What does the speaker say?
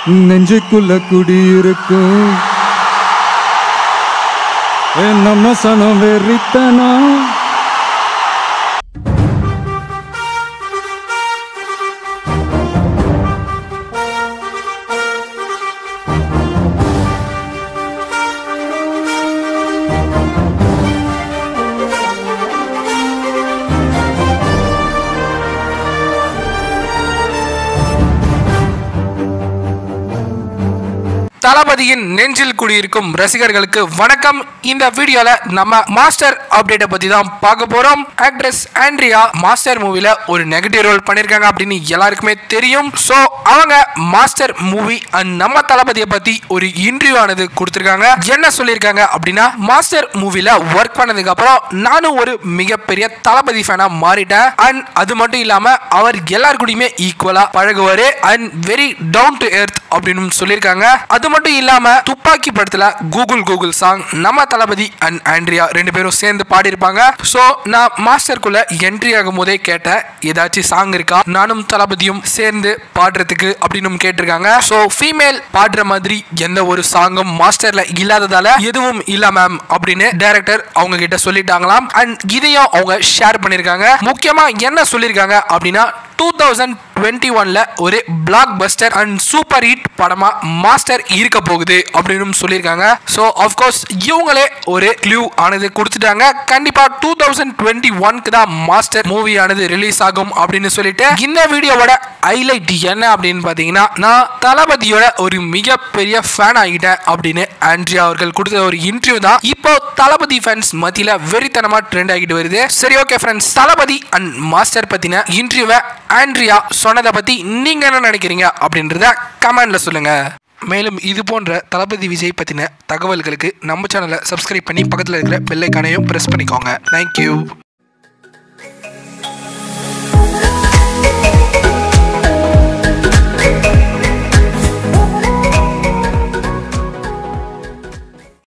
நெஞ்சுக்குள்ள குடியிருக்கும் நம்ம சனம் வெறித்தனா. தளபதியின் நெஞ்சில் குடியிருக்கும் ரசிகர்களுக்கு வணக்கம். இந்த வீடியோல நம்ம மாஸ்டர் அப்டேட்டை பத்தி தான் பார்க்க போறோம். ஆக்ட்ரஸ் ஆண்ட்ரியா மாஸ்டர் மூவில ஒரு நெகட்டிவ் ரோல் பண்ணிருக்காங்க அப்படின்னு எல்லாருக்குமே தெரியும். சோ அவங்க மாஸ்டர் மூவி அண்ட் நம்ம தளபதியை பத்தி ஒரு இன்டர்வியூ ஆனது கொடுத்திருக்காங்க. என்ன சொல்லியிருக்காங்க அப்படின்னா, மாஸ்டர் மூவில ஒர்க் பண்ணதுக்கு அப்புறம் நானும் ஒரு மிகப்பெரிய தளபதி ஃபேனா மாறிட்டேன். அண்ட் அது மட்டும் இல்லாம அவர் எல்லார் கூடயுமே ஈக்குவலா பழகுவாரு and very down to earth அப்படின்னு சொல்லியிருக்காங்க. அது மட்டும் இல்லாம துப்பாக்கி படத்துல கூகுள் சாங் நம்ம தளபதி அண்ட் ஆண்ட்ரியா ரெண்டு பேரும் சேர்ந்து பாடி இருப்பாங்க. சோ நான் மாஸ்டருக்குள்ள என்ட்ரி ஆகும் போதே கேட்டேன், ஏதாச்சும் சாங் இருக்கா நானும் தளபதியும் சேர்ந்து பாடுறதுக்கு அப்படின்னு கேட்டிருக்காங்க. சோ ஃபீமேல் பாடுற மாதிரி எந்த ஒரு சாங்கும் மாஸ்டர்ல இல்லாததால எதுவும் இல்ல மேம் அப்படின்னு டைரக்டர் அவங்க கிட்ட சொல்லிட்டாங்களாம். அண்ட் இதையும் அவங்க ஷேர் பண்ணிருக்காங்க. முக்கியமா என்ன சொல்லிருக்காங்க அப்படின்னா, 2021ல ஒரு blockbuster and super hit படமா மாஸ்டர் இருக்க போகுது அப்படின்னு சொல்லியிருக்காங்க. ஸோ ஆஃப்கோர்ஸ் இவங்களே ஒரு க்ளூ ஆனது கொடுத்துட்டாங்க. கண்டிப்பா 2021க்கு தான் மாஸ்டர் மூவி ஆனது ரிலீஸ் ஆகும் அப்படின்னு சொல்லிட்டு, இந்த வீடியோவோட ஹைலைட் என்ன அப்படின்னு பாத்தீங்கன்னா, நான் தளபதியோட ஒரு மிகப்பெரிய ஃபேன் ஆகிட்டேன் அப்படின்னு ஆண்ட்ரியா அவர்கள் கொடுத்த ஒரு இன்டர்வியூ தான் இப்போ தளபதி ஃபேன்ஸ் மத்தியில வெறித்தனமா ட்ரெண்ட் ஆகிட்டு வருது. சரி, okay friends, Thalapathy and Master பத்தின இன்டர்வியூவை ஆண்ட்ரியா சொன்னதை பத்தி நீங்க என்ன நினைக்கிறீங்க அப்படின்றத கமெண்ட்ல சொல்லுங்க. மேலும் இது போன்ற தளபதி விஜய் பத்தின தகவல்களுக்கு நம்ம சேனலை சப்ஸ்கிரைப் பண்ணி பக்கத்தில் இருக்கிற பெல் ஐகானையும் பிரஸ் பண்ணிக்கோங்க. தேங்க்யூ.